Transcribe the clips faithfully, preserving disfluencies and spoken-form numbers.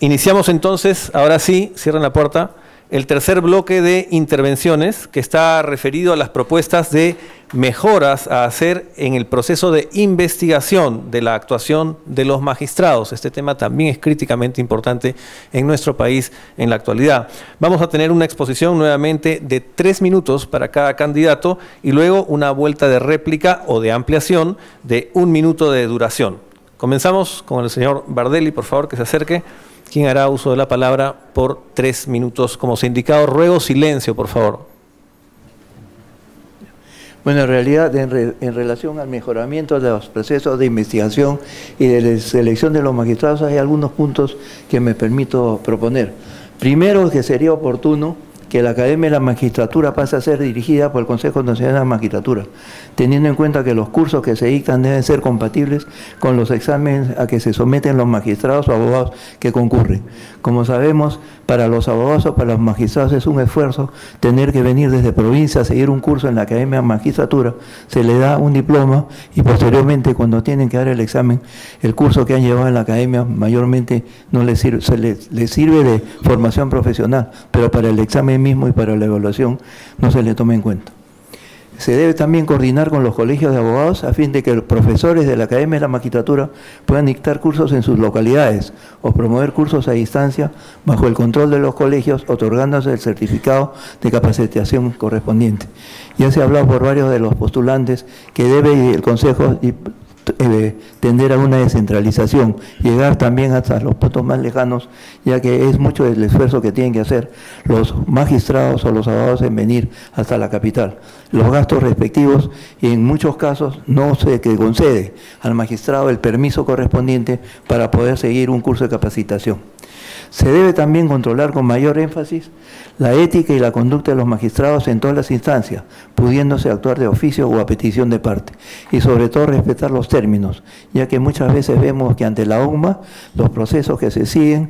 Iniciamos entonces, ahora sí, cierren la puerta, el tercer bloque de intervenciones que está referido a las propuestas de mejoras a hacer en el proceso de investigación de la actuación de los magistrados. Este tema también es críticamente importante en nuestro país en la actualidad. Vamos a tener una exposición nuevamente de tres minutos para cada candidato y luego una vuelta de réplica o de ampliación de un minuto de duración. Comenzamos con el señor Bardelli, por favor, que se acerque. ¿Quién hará uso de la palabra por tres minutos? Como se ha indicado, ruego silencio, por favor. Bueno, en realidad, en, re, en relación al mejoramiento de los procesos de investigación y de selección de los magistrados, hay algunos puntos que me permito proponer. Primero, que sería oportuno que la Academia de la Magistratura pase a ser dirigida por el Consejo Nacional de la Magistratura, teniendo en cuenta que los cursos que se dictan deben ser compatibles con los exámenes a que se someten los magistrados o abogados que concurren. Como sabemos, para los abogados o para los magistrados es un esfuerzo tener que venir desde provincia a seguir un curso en la Academia de Magistratura, se le da un diploma y posteriormente cuando tienen que dar el examen, el curso que han llevado en la Academia mayormente no les sirve, se les, les sirve de formación profesional, pero para el examen mismo y para la evaluación no se le toma en cuenta. Se debe también coordinar con los colegios de abogados a fin de que los profesores de la Academia de la Magistratura puedan dictar cursos en sus localidades o promover cursos a distancia bajo el control de los colegios, otorgándose el certificado de capacitación correspondiente. Ya se ha hablado por varios de los postulantes que debe el Consejo Eh, tender a una descentralización, llegar también hasta los puntos más lejanos, ya que es mucho el esfuerzo que tienen que hacer los magistrados o los abogados en venir hasta la capital. Los gastos respectivos, y en muchos casos no se que concede al magistrado el permiso correspondiente para poder seguir un curso de capacitación. Se debe también controlar con mayor énfasis la ética y la conducta de los magistrados en todas las instancias, pudiéndose actuar de oficio o a petición de parte, y sobre todo respetar los términos, ya que muchas veces vemos que ante la O M A los procesos que se siguen,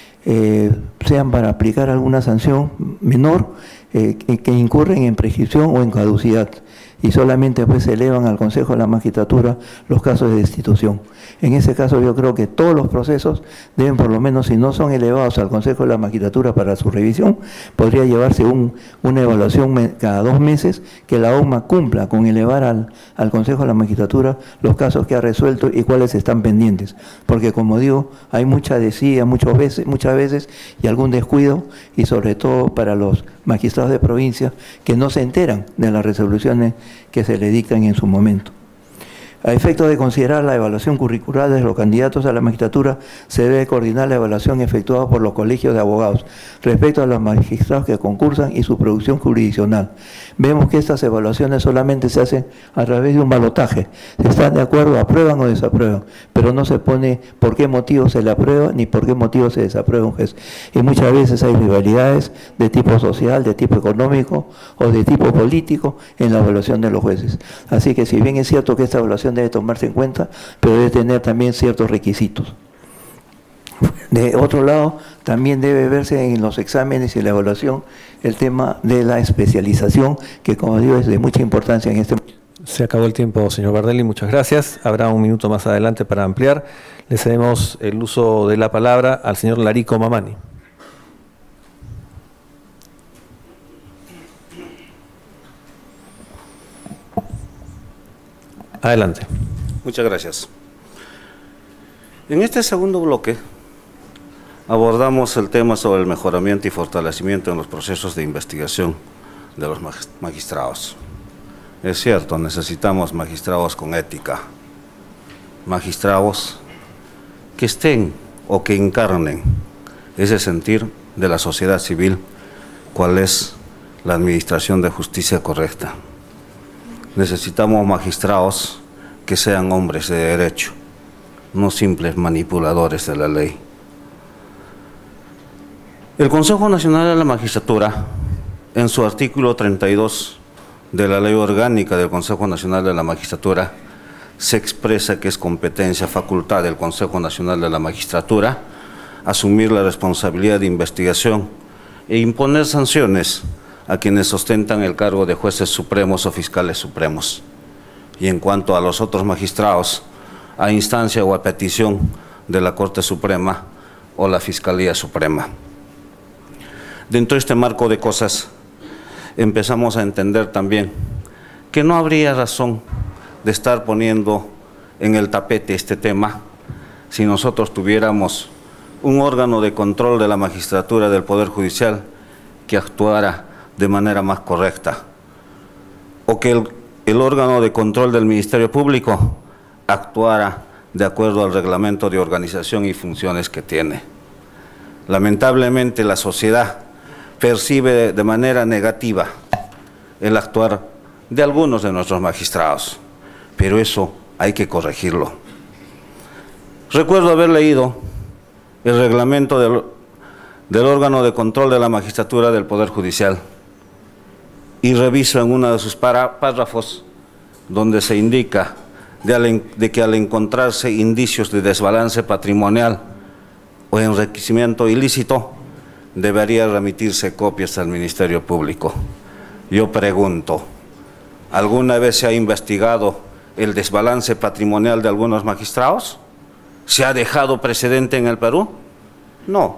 eh, sean para aplicar alguna sanción menor, eh, que incurren en prescripción o en caducidad, y solamente pues se elevan al Consejo de la Magistratura los casos de destitución. En ese caso yo creo que todos los procesos deben, por lo menos si no son elevados al Consejo de la Magistratura para su revisión, podría llevarse un, una evaluación cada dos meses, que la O M A cumpla con elevar al, al Consejo de la Magistratura los casos que ha resuelto y cuáles están pendientes, porque como digo, hay mucha desidia muchas veces, muchas veces y algún descuido, y sobre todo para los magistrados de provincia que no se enteran de las resoluciones que se le dictan en su momento. A efecto de considerar la evaluación curricular de los candidatos a la magistratura, se debe coordinar la evaluación efectuada por los colegios de abogados respecto a los magistrados que concursan y su producción jurisdiccional. Vemos que estas evaluaciones solamente se hacen a través de un balotaje. Si están de acuerdo, aprueban o desaprueban, pero no se pone por qué motivo se le aprueba ni por qué motivo se desaprueba un juez. Y muchas veces hay rivalidades de tipo social, de tipo económico o de tipo político en la evaluación de los jueces. Así que si bien es cierto que esta evaluación debe tomarse en cuenta, pero debe tener también ciertos requisitos. De otro lado, también debe verse en los exámenes y la evaluación el tema de la especialización, que como digo es de mucha importancia en este momento. Se acabó el tiempo, señor Bardelli, muchas gracias. Habrá un minuto más adelante para ampliar. Le cedemos el uso de la palabra al señor Larico Mamani. Adelante. Muchas gracias. En este segundo bloque abordamos el tema sobre el mejoramiento y fortalecimiento en los procesos de investigación de los magistrados. Es cierto, necesitamos magistrados con ética, magistrados que estén o que encarnen ese sentir de la sociedad civil, cuál es la administración de justicia correcta. Necesitamos magistrados que sean hombres de derecho, no simples manipuladores de la ley. El Consejo Nacional de la Magistratura, en su artículo treinta y dos de la Ley Orgánica del Consejo Nacional de la Magistratura, se expresa que es competencia, facultad del Consejo Nacional de la Magistratura asumir la responsabilidad de investigación e imponer sanciones a quienes ostentan el cargo de jueces supremos o fiscales supremos. Y en cuanto a los otros magistrados, a instancia o a petición de la Corte Suprema, o la Fiscalía Suprema. Dentro de este marco de cosas, empezamos a entender también que no habría razón de estar poniendo en el tapete este tema si nosotros tuviéramos un órgano de control de la magistratura del Poder Judicial que actuara de manera más correcta, o que el, el órgano de control del Ministerio Público actuara de acuerdo al reglamento de organización y funciones que tiene. Lamentablemente la sociedad percibe de manera negativa el actuar de algunos de nuestros magistrados, pero eso hay que corregirlo. Recuerdo haber leído el reglamento del, del órgano de control de la magistratura del Poder Judicial y reviso en uno de sus párrafos donde se indica de, al, de que al encontrarse indicios de desbalance patrimonial o enriquecimiento ilícito, debería remitirse copias al Ministerio Público. Yo pregunto, ¿alguna vez se ha investigado el desbalance patrimonial de algunos magistrados? ¿Se ha dejado precedente en el Perú? No.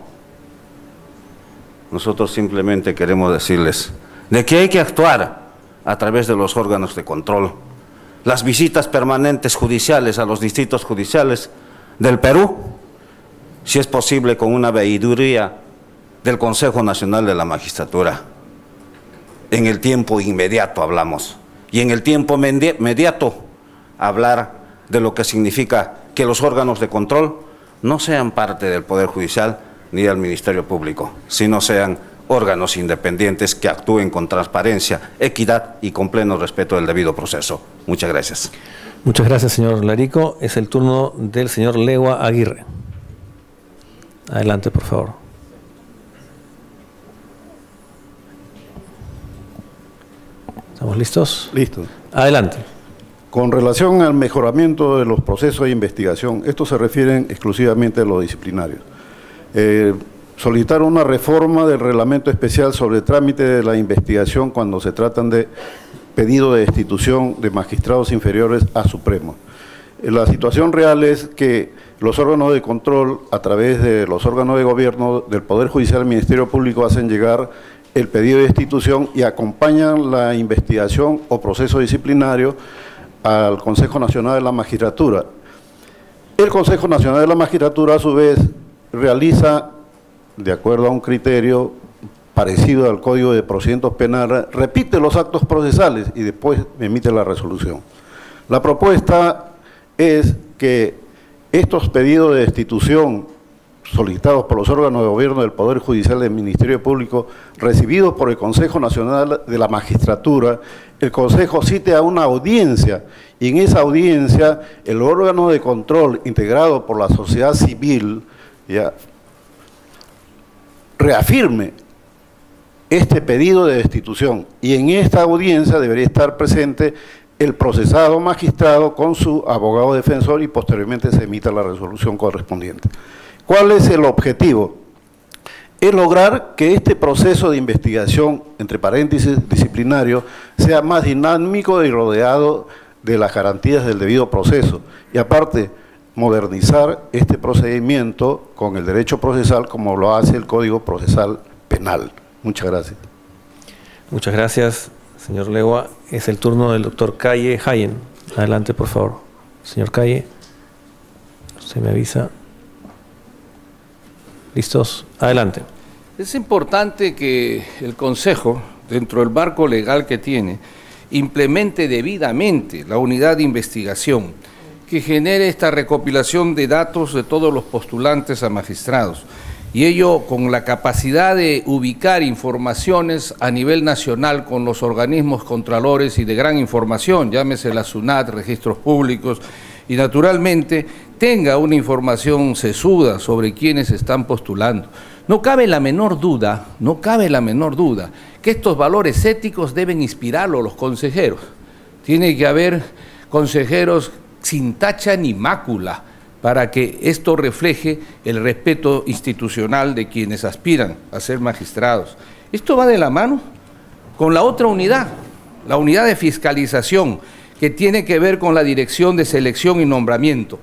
Nosotros simplemente queremos decirles de que hay que actuar a través de los órganos de control. Las visitas permanentes judiciales a los distritos judiciales del Perú, si es posible con una veeduría del Consejo Nacional de la Magistratura. En el tiempo inmediato hablamos, y en el tiempo inmediato hablar de lo que significa que los órganos de control no sean parte del Poder Judicial ni del Ministerio Público, sino sean órganos independientes que actúen con transparencia, equidad y con pleno respeto del debido proceso. Muchas gracias. Muchas gracias, señor Larico. Es el turno del señor Legua Aguirre. Adelante, por favor. ¿Estamos listos? Listo. Adelante. Con relación al mejoramiento de los procesos de investigación, estos se refieren exclusivamente a los disciplinarios. Eh, solicitar una reforma del reglamento especial sobre el trámite de la investigación cuando se tratan de pedido de destitución de magistrados inferiores a Supremo. Eh, la situación real es que los órganos de control, a través de los órganos de gobierno del Poder Judicial y Ministerio Público, hacen llegar el pedido de destitución y acompañan la investigación o proceso disciplinario al Consejo Nacional de la Magistratura. El Consejo Nacional de la Magistratura, a su vez, realiza, de acuerdo a un criterio parecido al Código de Procedimientos Penales, repite los actos procesales y después emite la resolución. La propuesta es que estos pedidos de destitución solicitados por los órganos de gobierno del Poder Judicial y del Ministerio Público, recibidos por el Consejo Nacional de la Magistratura, el Consejo cite a una audiencia, y en esa audiencia el órgano de control integrado por la sociedad civil ya, reafirme este pedido de destitución, y en esta audiencia debería estar presente el procesado magistrado con su abogado defensor y posteriormente se emita la resolución correspondiente. ¿Cuál es el objetivo? Es lograr que este proceso de investigación, entre paréntesis disciplinario, sea más dinámico y rodeado de las garantías del debido proceso. Y aparte, modernizar este procedimiento con el derecho procesal como lo hace el Código Procesal Penal. Muchas gracias. Muchas gracias, señor Legua. Es el turno del doctor Calle Hayen. Adelante, por favor. Señor Calle, se me avisa. ¿Listos? Adelante. Es importante que el Consejo, dentro del marco legal que tiene, implemente debidamente la unidad de investigación que genere esta recopilación de datos de todos los postulantes a magistrados, y ello con la capacidad de ubicar informaciones a nivel nacional con los organismos contralores y de gran información, llámese la SUNAT, registros públicos, y naturalmente tenga una información sesuda sobre quienes están postulando. No cabe la menor duda, no cabe la menor duda, que estos valores éticos deben inspirarlo a los consejeros. Tiene que haber consejeros sin tacha ni mácula para que esto refleje el respeto institucional de quienes aspiran a ser magistrados. Esto va de la mano con la otra unidad, la unidad de fiscalización, que tiene que ver con la dirección de selección y nombramiento,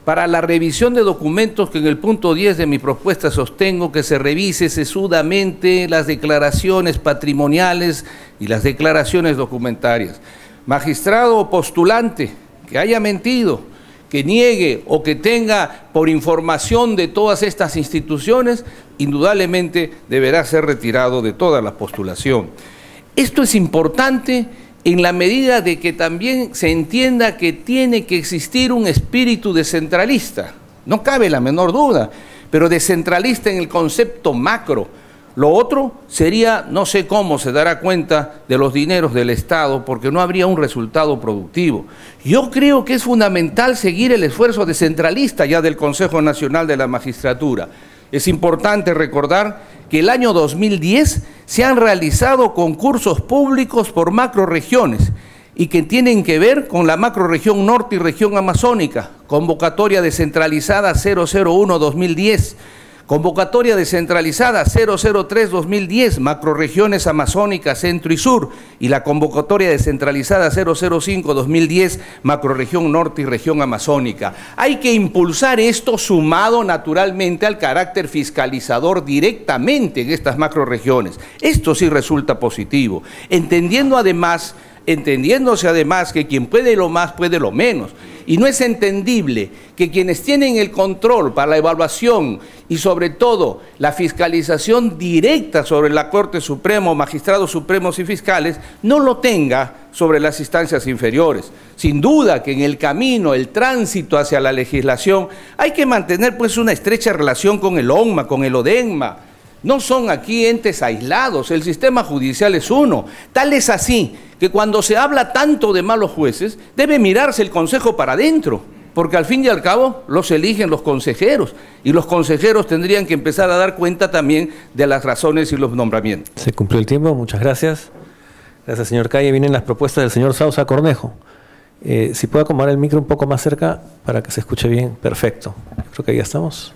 para la revisión de documentos, que en el punto diez de mi propuesta sostengo que se revise sesudamente las declaraciones patrimoniales y las declaraciones documentarias. Magistrado o postulante que haya mentido, que niegue o que tenga por información de todas estas instituciones, indudablemente deberá ser retirado de toda la postulación. Esto es importante en la medida de que también se entienda que tiene que existir un espíritu descentralista, no cabe la menor duda, pero descentralista en el concepto macro. Lo otro sería, no sé cómo se dará cuenta de los dineros del Estado, porque no habría un resultado productivo. Yo creo que es fundamental seguir el esfuerzo descentralista ya del Consejo Nacional de la Magistratura. Es importante recordar que el año dos mil diez se han realizado concursos públicos por macroregiones y que tienen que ver con la macroregión norte y región amazónica, convocatoria descentralizada cero cero uno dos mil diez, convocatoria descentralizada cero cero tres dos mil diez, macroregiones amazónicas centro y sur, y la convocatoria descentralizada cero cero cinco dos mil diez, macroregión norte y región amazónica. Hay que impulsar esto sumado naturalmente al carácter fiscalizador directamente en estas macroregiones. Esto sí resulta positivo, entendiendo además, entendiéndose además que quien puede lo más puede lo menos. Y no es entendible que quienes tienen el control para la evaluación y sobre todo la fiscalización directa sobre la Corte Suprema, magistrados supremos y fiscales, no lo tenga sobre las instancias inferiores. Sin duda que en el camino, el tránsito hacia la legislación, hay que mantener pues una estrecha relación con el ONMA, con el ODENMA. No son aquí entes aislados, el sistema judicial es uno. Tal es así que cuando se habla tanto de malos jueces, debe mirarse el Consejo para adentro, porque al fin y al cabo los eligen los consejeros, y los consejeros tendrían que empezar a dar cuenta también de las razones y los nombramientos. Se cumplió el tiempo, muchas gracias. Gracias, señor Calle. Vienen las propuestas del señor Sousa Cornejo. Eh, si puede acomodar el micro un poco más cerca para que se escuche bien. Perfecto. Creo que ya estamos.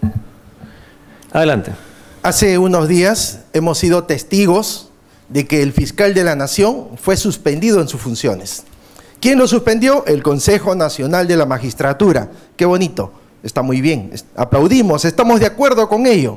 Adelante. Hace unos días hemos sido testigos de que el fiscal de la Nación fue suspendido en sus funciones. ¿Quién lo suspendió? El Consejo Nacional de la Magistratura. Qué bonito, está muy bien, aplaudimos, estamos de acuerdo con ello.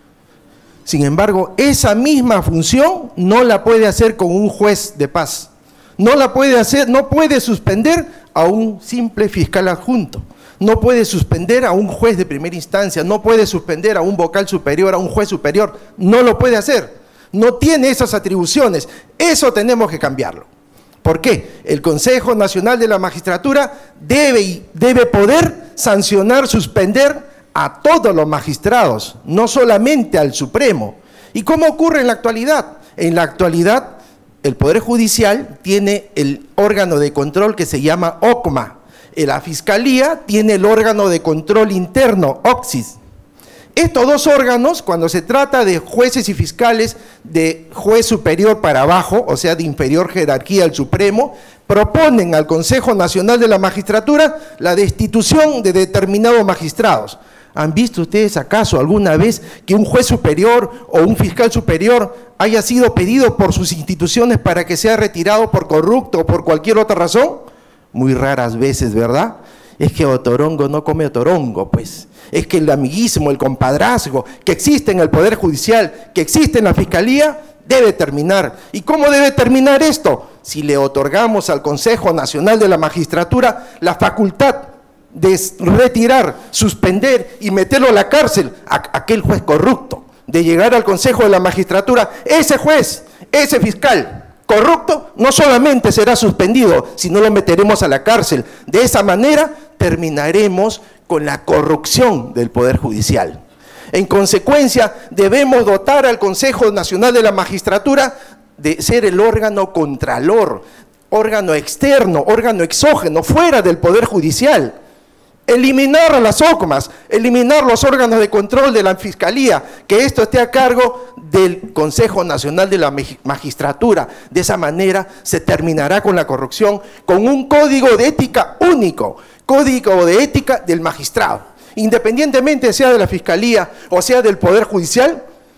Sin embargo, esa misma función no la puede hacer con un juez de paz. No la puede hacer, no puede suspender a un simple fiscal adjunto. No puede suspender a un juez de primera instancia, no puede suspender a un vocal superior, a un juez superior, no lo puede hacer, no tiene esas atribuciones, eso tenemos que cambiarlo. ¿Por qué? El Consejo Nacional de la Magistratura debe, debe poder sancionar, suspender a todos los magistrados, no solamente al Supremo. ¿Y cómo ocurre en la actualidad? En la actualidad, el Poder Judicial tiene el órgano de control que se llama O C M A, la Fiscalía tiene el órgano de control interno, O C S I S. Estos dos órganos, cuando se trata de jueces y fiscales de juez superior para abajo, o sea, de inferior jerarquía al Supremo, proponen al Consejo Nacional de la Magistratura la destitución de determinados magistrados. ¿Han visto ustedes acaso alguna vez que un juez superior o un fiscal superior haya sido pedido por sus instituciones para que sea retirado por corrupto o por cualquier otra razón? Muy raras veces, ¿verdad? Es que otorongo no come otorongo, pues. Es que el amiguismo, el compadrazgo que existe en el Poder Judicial, que existe en la Fiscalía, debe terminar. ¿Y cómo debe terminar esto? Si le otorgamos al Consejo Nacional de la Magistratura la facultad de retirar, suspender y meterlo a la cárcel a aquel juez corrupto, de llegar al Consejo de la Magistratura, ese juez, ese fiscal corrupto no solamente será suspendido, sino lo meteremos a la cárcel. De esa manera terminaremos con la corrupción del Poder Judicial. En consecuencia, debemos dotar al Consejo Nacional de la Magistratura de ser el órgano contralor, órgano externo, órgano exógeno, fuera del Poder Judicial. Eliminar a las O C M As, eliminar los órganos de control de la Fiscalía, que esto esté a cargo del Consejo Nacional de la Magistratura. De esa manera se terminará con la corrupción, con un código de ética único, código de ética del magistrado. Independientemente sea de la Fiscalía o sea del Poder Judicial,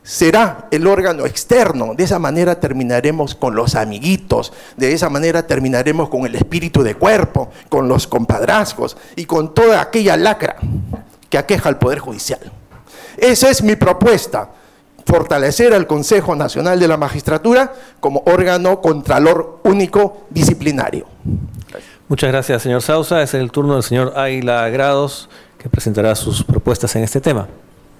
será el órgano externo. De esa manera terminaremos con los amiguitos, de esa manera terminaremos con el espíritu de cuerpo, con los compadrazgos y con toda aquella lacra que aqueja al Poder Judicial. Esa es mi propuesta, fortalecer al Consejo Nacional de la Magistratura como órgano contralor único disciplinario. Muchas gracias, señor Sousa. Es el turno del señor Águila Grados, que presentará sus propuestas en este tema.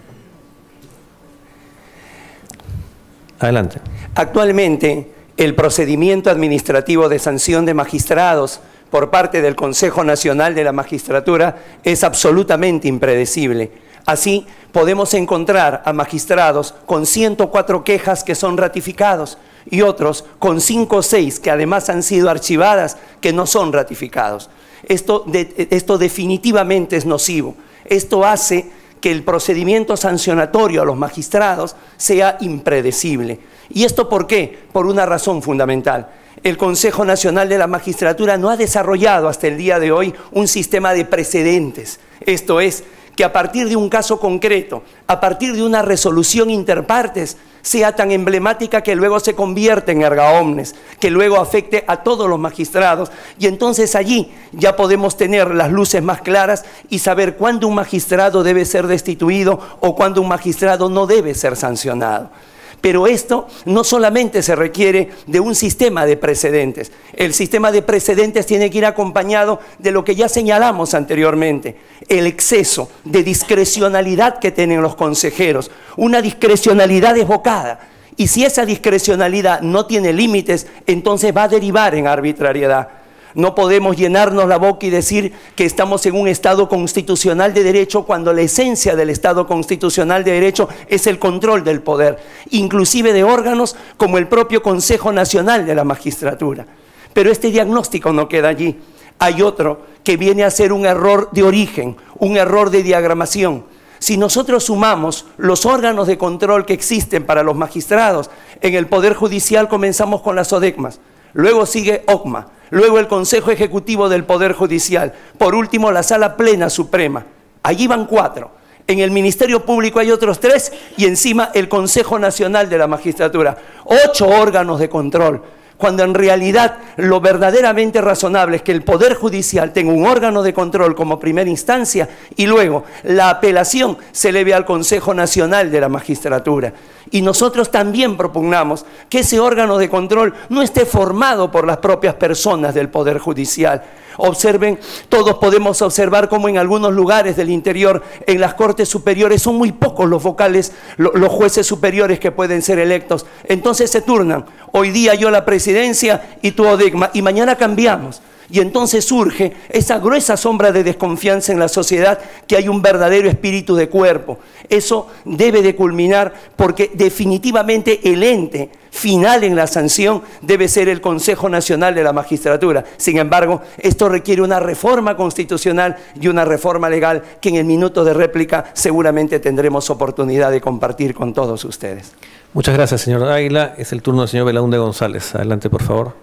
Adelante. Actualmente, el procedimiento administrativo de sanción de magistrados por parte del Consejo Nacional de la Magistratura es absolutamente impredecible. Así, podemos encontrar a magistrados con ciento cuatro quejas que son ratificados y otros con cinco o seis que además han sido archivadas que no son ratificados. Esto, de, esto definitivamente es nocivo. Esto hace que el procedimiento sancionatorio a los magistrados sea impredecible. ¿Y esto por qué? Por una razón fundamental. El Consejo Nacional de la Magistratura no ha desarrollado hasta el día de hoy un sistema de precedentes. Esto es, que a partir de un caso concreto, a partir de una resolución interpartes, sea tan emblemática que luego se convierte en erga omnes, que luego afecte a todos los magistrados, y entonces allí ya podemos tener las luces más claras y saber cuándo un magistrado debe ser destituido o cuándo un magistrado no debe ser sancionado. Pero esto no solamente se requiere de un sistema de precedentes. El sistema de precedentes tiene que ir acompañado de lo que ya señalamos anteriormente, el exceso de discrecionalidad que tienen los consejeros, una discrecionalidad desbocada. Y si esa discrecionalidad no tiene límites, entonces va a derivar en arbitrariedad. No podemos llenarnos la boca y decir que estamos en un Estado constitucional de derecho cuando la esencia del Estado constitucional de derecho es el control del poder, inclusive de órganos como el propio Consejo Nacional de la Magistratura. Pero este diagnóstico no queda allí. Hay otro que viene a ser un error de origen, un error de diagramación. Si nosotros sumamos los órganos de control que existen para los magistrados, en el Poder Judicial comenzamos con las ODECMAS, luego sigue OCMA, luego el Consejo Ejecutivo del Poder Judicial, por último la Sala Plena Suprema. Allí van cuatro. En el Ministerio Público hay otros tres y encima el Consejo Nacional de la Magistratura. Ocho órganos de control, cuando en realidad lo verdaderamente razonable es que el Poder Judicial tenga un órgano de control como primera instancia y luego la apelación se eleve al Consejo Nacional de la Magistratura. Y nosotros también propugnamos que ese órgano de control no esté formado por las propias personas del Poder Judicial. Observen, todos podemos observar cómo en algunos lugares del interior, en las Cortes Superiores, son muy pocos los vocales, los jueces superiores que pueden ser electos. Entonces se turnan. Hoy día yo la presidencia y tú ODECMA, y mañana cambiamos. Y entonces surge esa gruesa sombra de desconfianza en la sociedad, que hay un verdadero espíritu de cuerpo. Eso debe de culminar porque definitivamente el ente final en la sanción debe ser el Consejo Nacional de la Magistratura. Sin embargo, esto requiere una reforma constitucional y una reforma legal que en el minuto de réplica seguramente tendremos oportunidad de compartir con todos ustedes. Muchas gracias, señor Águila. Es el turno del señor Belaúnde González. Adelante, por favor,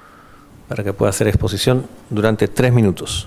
para que pueda hacer exposición durante tres minutos.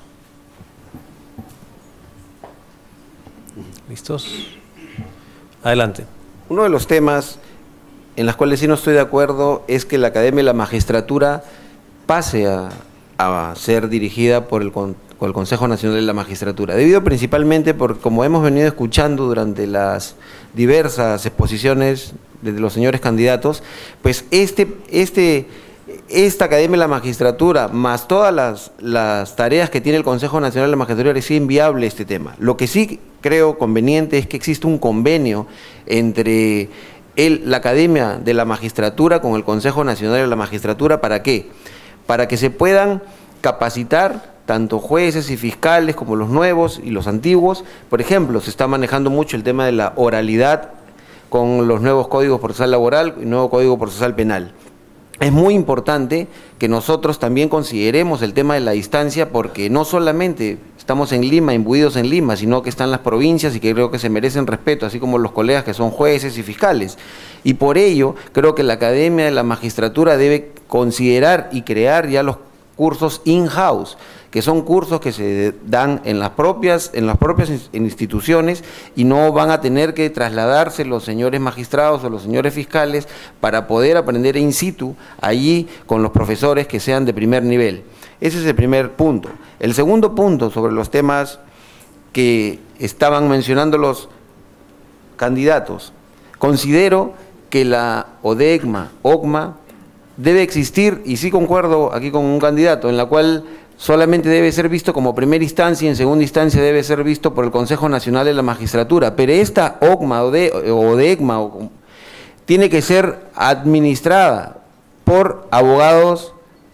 ¿Listos? Adelante. Uno de los temas en los cuales sí no estoy de acuerdo es que la Academia de la Magistratura pase a, a ser dirigida por el, por el Consejo Nacional de la Magistratura, debido principalmente por, como hemos venido escuchando durante las diversas exposiciones de los señores candidatos, pues este... este Esta Academia de la Magistratura, más todas las, las tareas que tiene el Consejo Nacional de la Magistratura, es inviable este tema. Lo que sí creo conveniente es que existe un convenio entre el, la Academia de la Magistratura con el Consejo Nacional de la Magistratura. ¿Para qué? Para que se puedan capacitar tanto jueces y fiscales como los nuevos y los antiguos. Por ejemplo, se está manejando mucho el tema de la oralidad con los nuevos códigos procesal laboral y nuevo código procesal penal. Es muy importante que nosotros también consideremos el tema de la distancia, porque no solamente estamos en Lima, imbuidos en Lima, sino que están las provincias y que creo que se merecen respeto, así como los colegas que son jueces y fiscales. Y por ello creo que la Academia de la Magistratura debe considerar y crear ya los cursos in-house, que son cursos que se dan en las propias, en las propias instituciones y no van a tener que trasladarse los señores magistrados o los señores fiscales para poder aprender in situ allí con los profesores que sean de primer nivel. Ese es el primer punto. El segundo punto sobre los temas que estaban mencionando los candidatos. Considero que la ODECMA, OCMA, debe existir, y sí concuerdo aquí con un candidato, en la cual solamente debe ser visto como primera instancia y en segunda instancia debe ser visto por el Consejo Nacional de la Magistratura. Pero esta OCMA o ODECMA o, tiene que ser administrada por abogados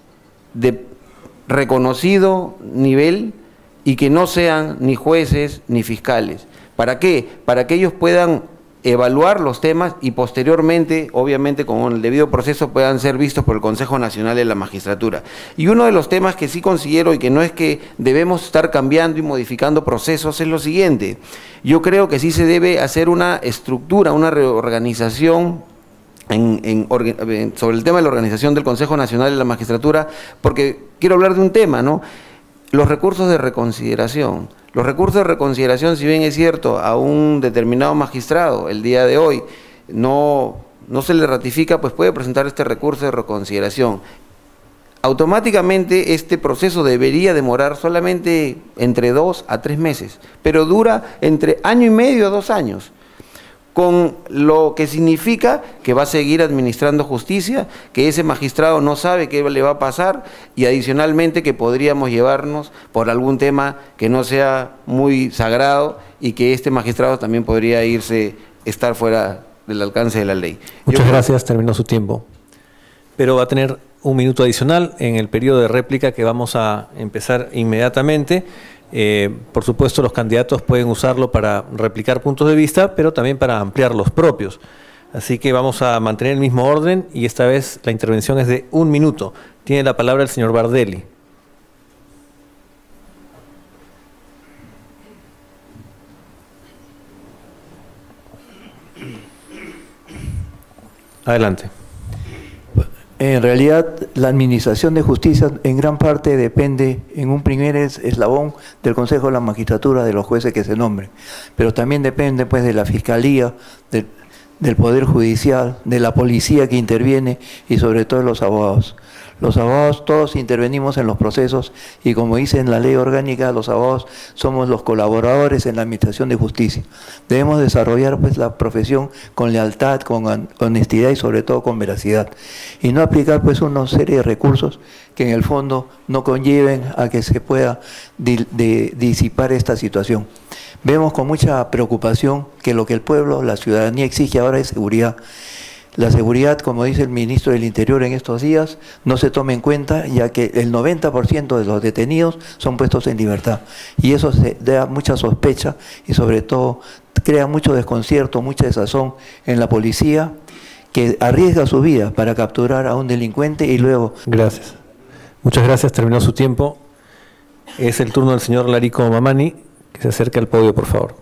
de reconocido nivel y que no sean ni jueces ni fiscales. ¿Para qué? Para que ellos puedan evaluar los temas y posteriormente, obviamente con el debido proceso, puedan ser vistos por el Consejo Nacional de la Magistratura. Y uno de los temas que sí considero y que no es que debemos estar cambiando y modificando procesos es lo siguiente. Yo creo que sí se debe hacer una estructura, una reorganización En, en, sobre el tema de la organización del Consejo Nacional de la Magistratura, porque quiero hablar de un tema, ¿no? Los recursos de reconsideración. Los recursos de reconsideración, si bien es cierto, a un determinado magistrado el día de hoy no, no se le ratifica, pues puede presentar este recurso de reconsideración. Automáticamente este proceso debería demorar solamente entre dos a tres meses, pero dura entre año y medio a dos años. Con lo que significa que va a seguir administrando justicia, que ese magistrado no sabe qué le va a pasar y adicionalmente que podríamos llevarnos por algún tema que no sea muy sagrado y que este magistrado también podría irse, estar fuera del alcance de la ley. Muchas Yo, gracias, terminó su tiempo. Pero va a tener un minuto adicional en el periodo de réplica que vamos a empezar inmediatamente. Eh, por supuesto, los candidatos pueden usarlo para replicar puntos de vista, pero también para ampliar los propios. Así que vamos a mantener el mismo orden y esta vez la intervención es de un minuto. Tiene la palabra el señor Bardelli. Adelante. En realidad, la administración de justicia en gran parte depende, en un primer eslabón, del Consejo de la Magistratura, de los jueces que se nombren. Pero también depende pues de la Fiscalía, de, del Poder Judicial, de la Policía que interviene y sobre todo de los abogados. Los abogados todos intervenimos en los procesos y como dice en la ley orgánica, los abogados somos los colaboradores en la administración de justicia. Debemos desarrollar pues la profesión con lealtad, con honestidad y sobre todo con veracidad. Y no aplicar pues una serie de recursos que en el fondo no conlleven a que se pueda di de disipar esta situación. Vemos con mucha preocupación que lo que el pueblo, la ciudadanía exige ahora es seguridad. La seguridad, como dice el ministro del Interior en estos días, no se toma en cuenta ya que el noventa por ciento de los detenidos son puestos en libertad. Y eso se da mucha sospecha y sobre todo crea mucho desconcierto, mucha desazón en la policía que arriesga su vida para capturar a un delincuente y luego... Gracias. Muchas gracias. Terminó su tiempo. Es el turno del señor Larico Mamani, que se acerque al podio, por favor.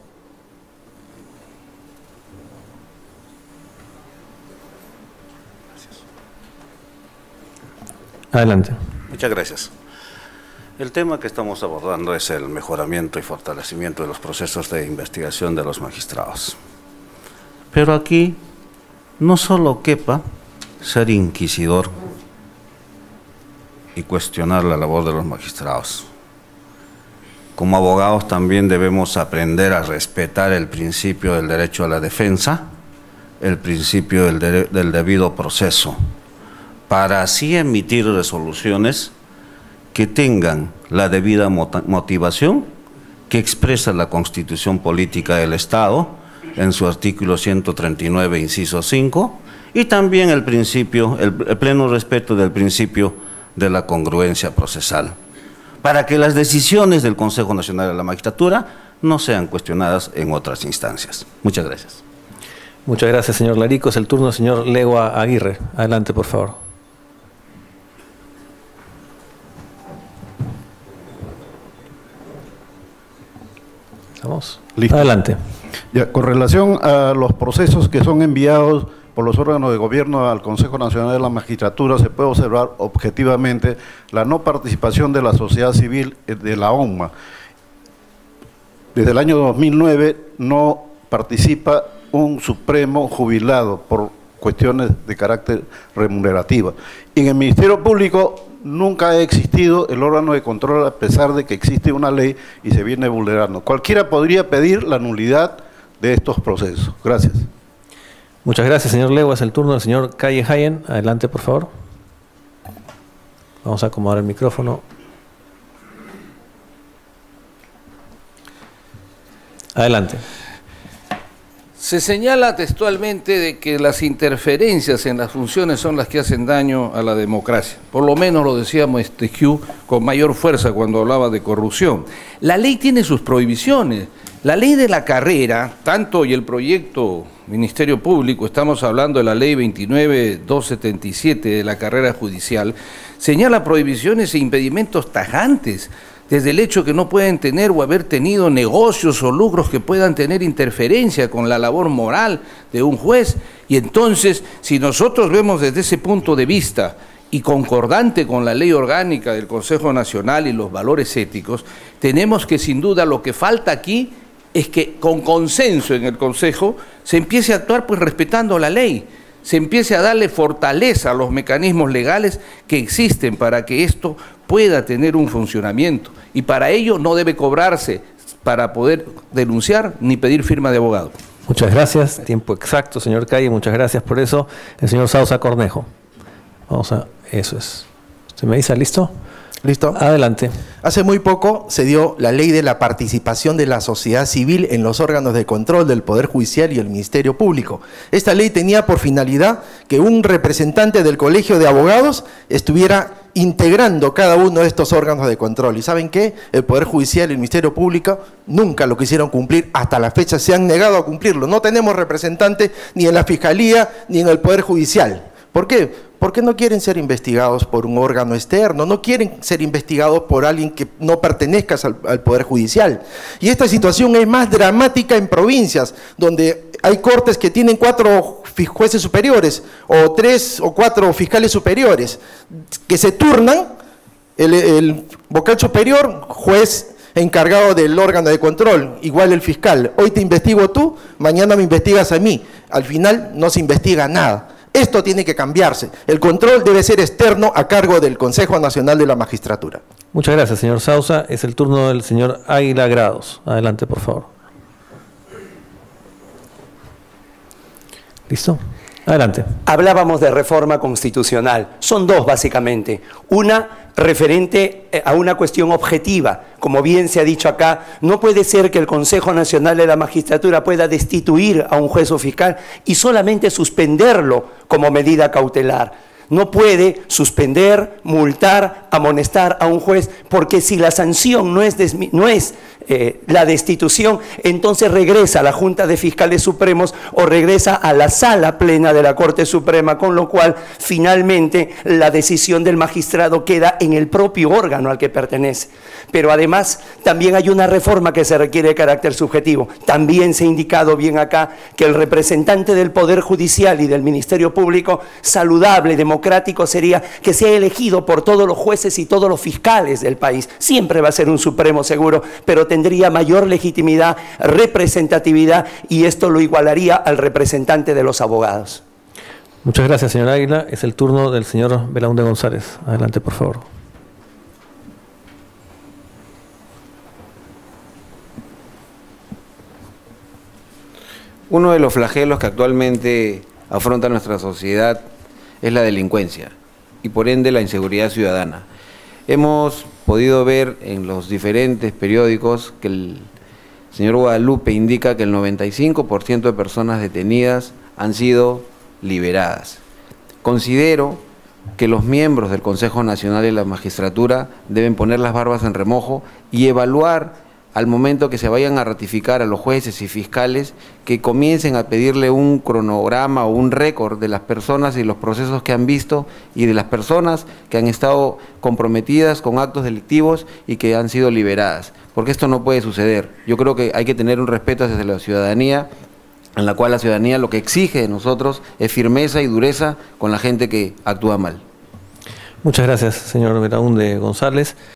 Adelante. Muchas gracias. El tema que estamos abordando es el mejoramiento y fortalecimiento de los procesos de investigación de los magistrados. Pero aquí no solo quepa ser inquisidor y cuestionar la labor de los magistrados. Como abogados también debemos aprender a respetar el principio del derecho a la defensa, el principio del, de, del debido proceso, para así emitir resoluciones que tengan la debida motivación que expresa la Constitución Política del Estado en su artículo ciento treinta y nueve, inciso cinco, y también el principio, el, el pleno respeto del principio de la congruencia procesal, para que las decisiones del Consejo Nacional de la Magistratura no sean cuestionadas en otras instancias. Muchas gracias. Muchas gracias, señor Larico. Es el turno del señor Legua Aguirre. Adelante, por favor. Listo. Adelante. Ya, con relación a los procesos que son enviados por los órganos de gobierno al Consejo Nacional de la Magistratura, se puede observar objetivamente la no participación de la sociedad civil de la O N M A. Desde el año dos mil nueve no participa un supremo jubilado por cuestiones de carácter remunerativa. Y en el Ministerio Público nunca ha existido el órgano de control, a pesar de que existe una ley y se viene vulnerando. Cualquiera podría pedir la nulidad de estos procesos. Gracias. Muchas gracias, señor Legua. Es el turno del señor Calle Hayen. Adelante, por favor. Vamos a acomodar el micrófono. Adelante. Se señala textualmente de que las interferencias en las funciones son las que hacen daño a la democracia. Por lo menos lo decía Montesquieu con mayor fuerza cuando hablaba de corrupción. La ley tiene sus prohibiciones. La ley de la carrera, tanto y el proyecto Ministerio Público, estamos hablando de la ley veintinueve mil doscientos setenta y siete de la carrera judicial, señala prohibiciones e impedimentos tajantes, desde el hecho que no pueden tener o haber tenido negocios o lucros que puedan tener interferencia con la labor moral de un juez. Y entonces, si nosotros vemos desde ese punto de vista y concordante con la ley orgánica del Consejo Nacional y los valores éticos, tenemos que sin duda lo que falta aquí es que con consenso en el Consejo se empiece a actuar pues respetando la ley, se empiece a darle fortaleza a los mecanismos legales que existen para que esto pueda tener un funcionamiento. Y para ello no debe cobrarse para poder denunciar ni pedir firma de abogado. Muchas gracias. Tiempo exacto, señor Calle. Muchas gracias por eso. El señor Sausa Cornejo. Vamos a... Eso es. ¿Usted me dice listo? ¿Listo? Adelante. Hace muy poco se dio la ley de la participación de la sociedad civil en los órganos de control del Poder Judicial y el Ministerio Público. Esta ley tenía por finalidad que un representante del Colegio de Abogados estuviera integrando cada uno de estos órganos de control. ¿Y saben qué? El Poder Judicial y el Ministerio Público nunca lo quisieron cumplir, hasta la fecha se han negado a cumplirlo. No tenemos representantes ni en la Fiscalía ni en el Poder Judicial. ¿Por qué? Porque no quieren ser investigados por un órgano externo, no quieren ser investigados por alguien que no pertenezca al, al Poder Judicial. Y esta situación es más dramática en provincias, donde hay cortes que tienen cuatro jueces superiores, o tres o cuatro fiscales superiores, que se turnan, el, el vocal superior, juez encargado del órgano de control, igual el fiscal. Hoy te investigo tú, mañana me investigas a mí. Al final no se investiga nada. Esto tiene que cambiarse. El control debe ser externo a cargo del Consejo Nacional de la Magistratura. Muchas gracias, señor Sausa. Es el turno del señor Águila Grados. Adelante, por favor. ¿Listo? Adelante. Hablábamos de reforma constitucional. Son dos, básicamente. Una referente a una cuestión objetiva. Como bien se ha dicho acá, no puede ser que el Consejo Nacional de la Magistratura pueda destituir a un juez o fiscal y solamente suspenderlo como medida cautelar. No puede suspender, multar, amonestar a un juez, porque si la sanción no es, no es eh, la destitución, entonces regresa a la Junta de Fiscales Supremos o regresa a la Sala Plena de la Corte Suprema, con lo cual finalmente la decisión del magistrado queda en el propio órgano al que pertenece. Pero además también hay una reforma que se requiere de carácter subjetivo. También se ha indicado bien acá que el representante del Poder Judicial y del Ministerio Público, saludable, democrático, democrático sería que sea elegido por todos los jueces y todos los fiscales del país. Siempre va a ser un supremo seguro, pero tendría mayor legitimidad, representatividad, y esto lo igualaría al representante de los abogados. Muchas gracias, señor Águila. Es el turno del señor Belaúnde González. Adelante, por favor. Uno de los flagelos que actualmente afronta nuestra sociedad es la delincuencia y por ende la inseguridad ciudadana. Hemos podido ver en los diferentes periódicos que el señor Guadalupe indica que el noventa y cinco por ciento de personas detenidas han sido liberadas. Considero que los miembros del Consejo Nacional de la Magistratura deben poner las barbas en remojo y evaluar al momento que se vayan a ratificar a los jueces y fiscales, que comiencen a pedirle un cronograma o un récord de las personas y los procesos que han visto y de las personas que han estado comprometidas con actos delictivos y que han sido liberadas, porque esto no puede suceder. Yo creo que hay que tener un respeto hacia la ciudadanía en la cual la ciudadanía lo que exige de nosotros es firmeza y dureza con la gente que actúa mal. Muchas gracias, señor Belaúnde González.